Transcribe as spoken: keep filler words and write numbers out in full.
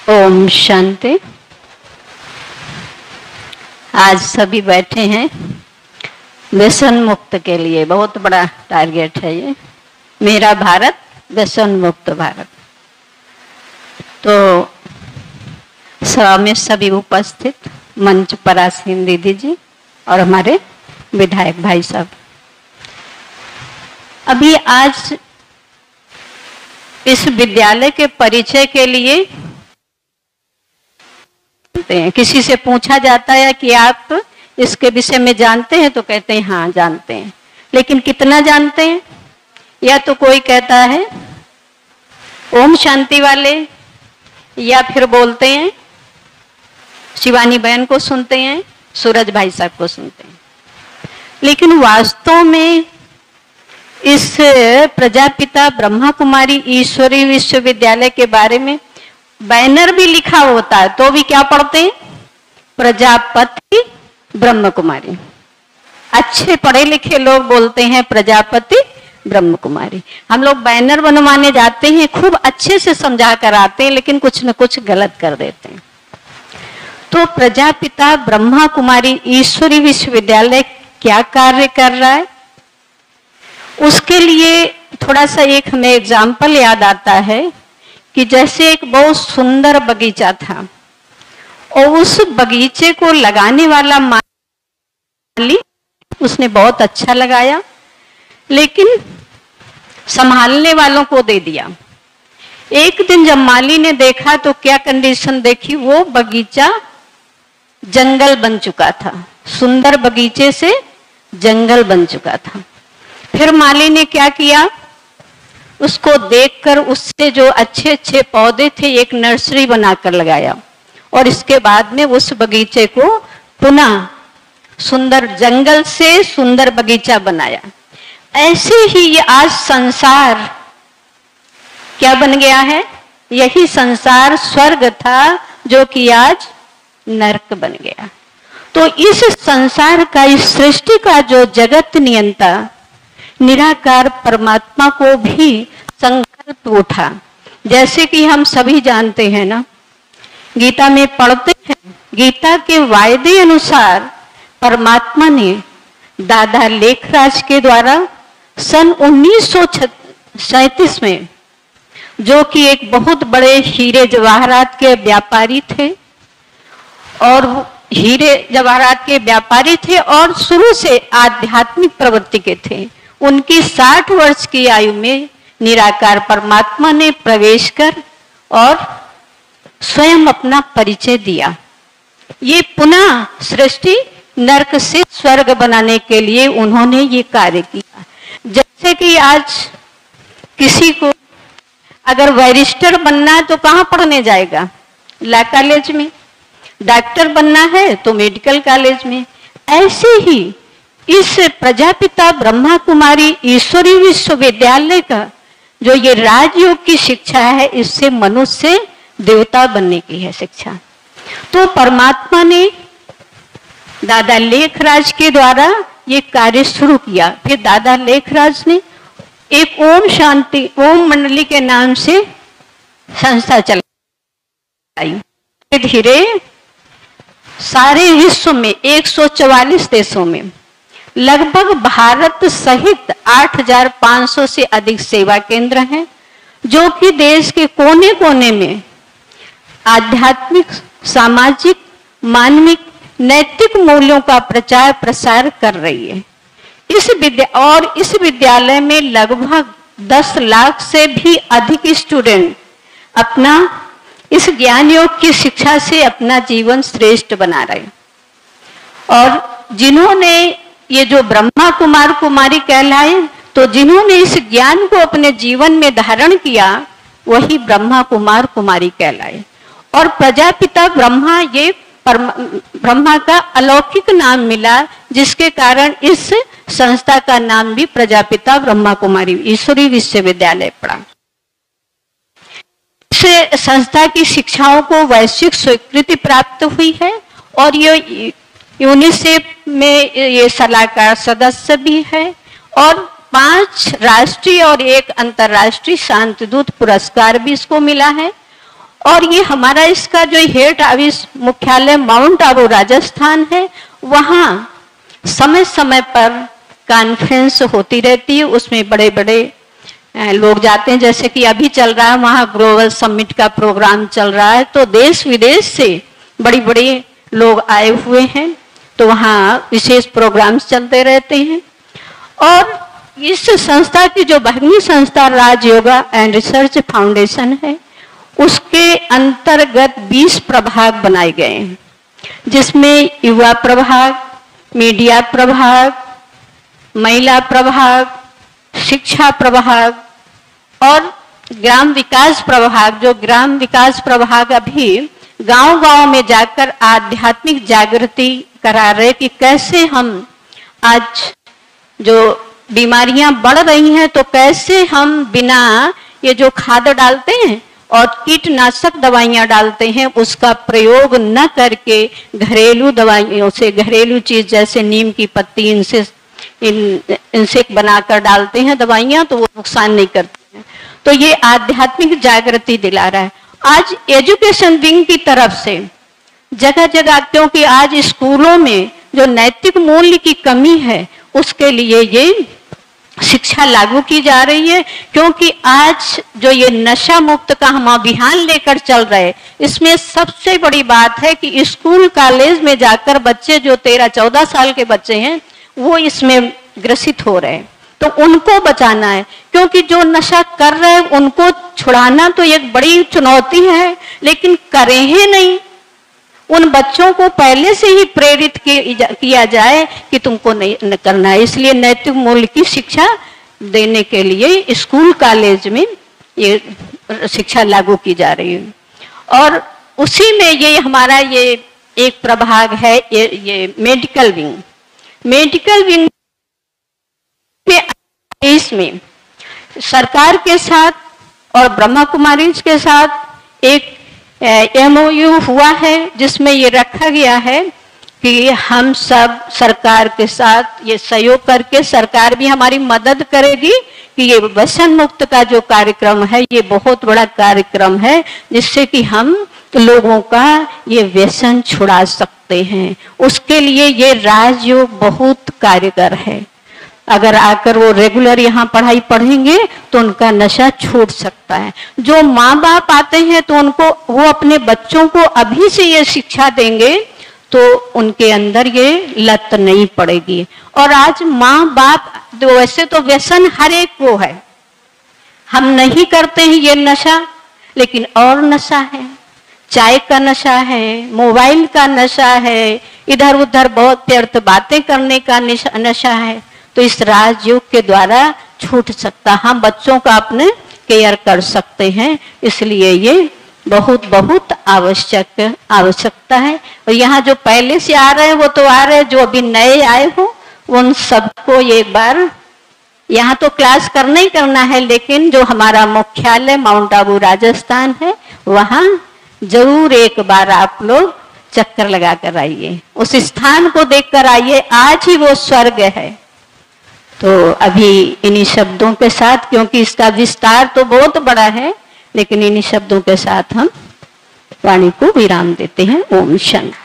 ओम शांति। आज सभी बैठे हैं व्यसन मुक्त के लिए। बहुत बड़ा टारगेट है ये, मेरा भारत व्यसन मुक्त भारत। तो सभा में सभी उपस्थित मंच पर आसीन दीदी जी और हमारे विधायक भाई साहब, अभी आज इस विद्यालय के परिचय के लिए किसी से पूछा जाता है कि आप इसके विषय में जानते हैं, तो कहते हैं हाँ जानते हैं, लेकिन कितना जानते हैं? या तो कोई कहता है ओम शांति वाले, या फिर बोलते हैं शिवानी बहन को सुनते हैं, सूरज भाई साहब को सुनते हैं। लेकिन वास्तव में इस प्रजापिता ब्रह्मा कुमारी ईश्वरी विश्वविद्यालय के बारे में बैनर भी लिखा होता है तो भी क्या पढ़ते हैं? प्रजापति ब्रह्म कुमारी। अच्छे पढ़े लिखे लोग बोलते हैं प्रजापति ब्रह्म कुमारी। हम लोग बैनर बनवाने जाते हैं, खूब अच्छे से समझा कर आते हैं, लेकिन कुछ न कुछ गलत कर देते हैं। तो प्रजापिता ब्रह्मा कुमारी ईश्वरी विश्वविद्यालय क्या कार्य कर रहा है, उसके लिए थोड़ा सा एक हमें एग्जाम्पल याद आता है कि जैसे एक बहुत सुंदर बगीचा था और उस बगीचे को लगाने वाला माली उसने बहुत अच्छा लगाया, लेकिन संभालने वालों को दे दिया। एक दिन जब माली ने देखा तो क्या कंडीशन देखी, वो बगीचा जंगल बन चुका था, सुंदर बगीचे से जंगल बन चुका था। फिर माली ने क्या किया, उसको देखकर उससे जो अच्छे अच्छे पौधे थे एक नर्सरी बनाकर लगाया, और इसके बाद में उस बगीचे को पुनः सुंदर जंगल से सुंदर बगीचा बनाया। ऐसे ही ये आज संसार क्या बन गया है, यही संसार स्वर्ग था जो कि आज नरक बन गया। तो इस संसार का, इस सृष्टि का जो जगत नियंता निराकार परमात्मा को भी संकल्प उठा। जैसे कि हम सभी जानते हैं ना, गीता में पढ़ते हैं, गीता के वायदे अनुसार परमात्मा ने दादा लेखराज के द्वारा सन उन्नीस सौ सैंतीस में, जो कि एक बहुत बड़े हीरे जवाहरात के व्यापारी थे, और हीरे जवाहरात के व्यापारी थे और शुरू से आध्यात्मिक प्रवृत्ति के थे। उनकी साठ वर्ष की आयु में निराकार परमात्मा ने प्रवेश कर और स्वयं अपना परिचय दिया। ये पुनः सृष्टि नरक से स्वर्ग बनाने के लिए उन्होंने ये कार्य किया। जैसे कि आज किसी को अगर बैरिस्टर बनना है तो कहाँ पढ़ने जाएगा? लॉ कॉलेज में। डॉक्टर बनना है तो मेडिकल कॉलेज में। ऐसे ही इस प्रजापिता ब्रह्मा कुमारी ईश्वरी विश्वविद्यालय का जो ये राजयोग की शिक्षा है, इससे मनुष्य देवता बनने की है शिक्षा। तो परमात्मा ने दादा लेखराज के द्वारा ये कार्य शुरू किया। फिर दादा लेखराज ने एक ओम शांति ओम मंडली के नाम से संस्था चलाई। धीरे सारे विश्व में एक सौ चौवालीस देशों में लगभग भारत सहित आठ हज़ार पाँच सौ से अधिक सेवा केंद्र हैं, जो कि देश के कोने कोने में आध्यात्मिक, सामाजिक, मानविक, नैतिक मूल्यों का प्रचार प्रसार कर रही है। इस विद्या और इस विद्यालय में लगभग दस लाख से भी अधिक स्टूडेंट अपना इस ज्ञान योग की शिक्षा से अपना जीवन श्रेष्ठ बना रहे। और जिन्होंने ये जो ब्रह्मा कुमार कुमारी कहलाए, तो जिन्होंने इस ज्ञान को अपने जीवन में धारण किया, वही ब्रह्मा कुमार कुमारी कहलाए। और प्रजापिता ब्रह्मा, ये ब्रह्मा का अलौकिक नाम मिला, जिसके कारण इस संस्था का नाम भी प्रजापिता ब्रह्मा कुमारी ईश्वरी विश्वविद्यालय पड़ा। इस संस्था की शिक्षाओं को वैश्विक स्वीकृति प्राप्त हुई है, और ये यूनिसेफ में ये सलाहकार सदस्य भी है, और पांच राष्ट्रीय और एक अंतर्राष्ट्रीय शांतिदूत पुरस्कार भी इसको मिला है। और ये हमारा इसका जो हेड ऑफिस मुख्यालय माउंट आबू राजस्थान है, वहाँ समय समय पर कॉन्फ्रेंस होती रहती है, उसमें बड़े बड़े लोग जाते हैं। जैसे कि अभी चल रहा है वहाँ ग्लोबल समिट का प्रोग्राम चल रहा है, तो देश विदेश से बड़ी बड़ी लोग आए हुए हैं, तो वहाँ विशेष प्रोग्राम्स चलते रहते हैं। और इस संस्था की जो बहनी संस्था Raj yoga and research foundation है, उसके अंतर्गत बीस प्रभाग बनाए गए हैं, जिसमें युवा प्रभाग, मीडिया प्रभाग, महिला प्रभाग, शिक्षा प्रभाग और ग्राम विकास प्रभाग। जो ग्राम विकास प्रभाग अभी गांव-गांव में जाकर आध्यात्मिक जागृति करा रहे कि कैसे हम आज जो बीमारियां बढ़ रही हैं, तो कैसे हम बिना ये जो खाद डालते हैं और कीटनाशक दवाइयां डालते हैं, उसका प्रयोग न करके घरेलू दवाइयों से, घरेलू चीज जैसे नीम की पत्ती, इनसे इन इनसे बनाकर डालते हैं दवाइयां, तो वो नुकसान नहीं करते हैं। तो ये आध्यात्मिक जागृति दिला रहा है। आज एजुकेशन विंग की तरफ से जगह जगह, क्योंकि आज स्कूलों में जो नैतिक मूल्य की कमी है, उसके लिए ये शिक्षा लागू की जा रही है। क्योंकि आज जो ये नशा मुक्त का हम अभियान लेकर चल रहे, इसमें सबसे बड़ी बात है कि स्कूल कॉलेज में जाकर बच्चे जो तेरह चौदह साल के बच्चे हैं, वो इसमें ग्रसित हो रहे हैं, तो उनको बचाना है। क्योंकि जो नशा कर रहे हैं उनको छुड़ाना तो एक बड़ी चुनौती है, लेकिन करें ही नहीं। उन बच्चों को पहले से ही प्रेरित किया जाए कि तुमको नहीं करना है। इसलिए नैतिक मूल्य की शिक्षा देने के लिए स्कूल कॉलेज में ये शिक्षा लागू की जा रही है। और उसी में ये हमारा ये एक प्रभाग है, ये ये मेडिकल विंग। मेडिकल विंग में इसमें सरकार के साथ और ब्रह्मा कुमारीज के साथ एक एमओयू हुआ है, जिसमें ये रखा गया है कि हम सब सरकार के साथ ये सहयोग करके, सरकार भी हमारी मदद करेगी कि ये व्यसन मुक्त का जो कार्यक्रम है, ये बहुत बड़ा कार्यक्रम है, जिससे कि हम लोगों का ये व्यसन छुड़ा सकते हैं। उसके लिए ये राजयोग बहुत कारगर है। अगर आकर वो रेगुलर यहाँ पढ़ाई पढ़ेंगे तो उनका नशा छूट सकता है। जो माँ बाप आते हैं तो उनको, वो अपने बच्चों को अभी से ये शिक्षा देंगे तो उनके अंदर ये लत नहीं पड़ेगी। और आज माँ बाप, तो वैसे तो व्यसन हर एक को है, हम नहीं करते हैं ये नशा, लेकिन और नशा है, चाय का नशा है, मोबाइल का नशा है, इधर उधर बहुत व्यर्थ बातें करने का नशा है। तो इस राजयोग के द्वारा छूट सकता, हम बच्चों का अपने केयर कर सकते हैं। इसलिए ये बहुत बहुत आवश्यक आवश्यकता है। और यहाँ जो पहले से आ रहे हैं वो तो आ रहे हैं, जो अभी नए आए हो उन सबको एक बार यहाँ तो क्लास करना ही करना है, लेकिन जो हमारा मुख्यालय माउंट आबू राजस्थान है, वहाँ जरूर एक बार आप लोग चक्कर लगा कर आइए, उस स्थान को देख कर आइए। आज ही वो स्वर्ग है। तो अभी इन्हीं शब्दों के साथ, क्योंकि इसका विस्तार तो बहुत बड़ा है, लेकिन इन्हीं शब्दों के साथ हम वाणी को विराम देते हैं। ओम शांति।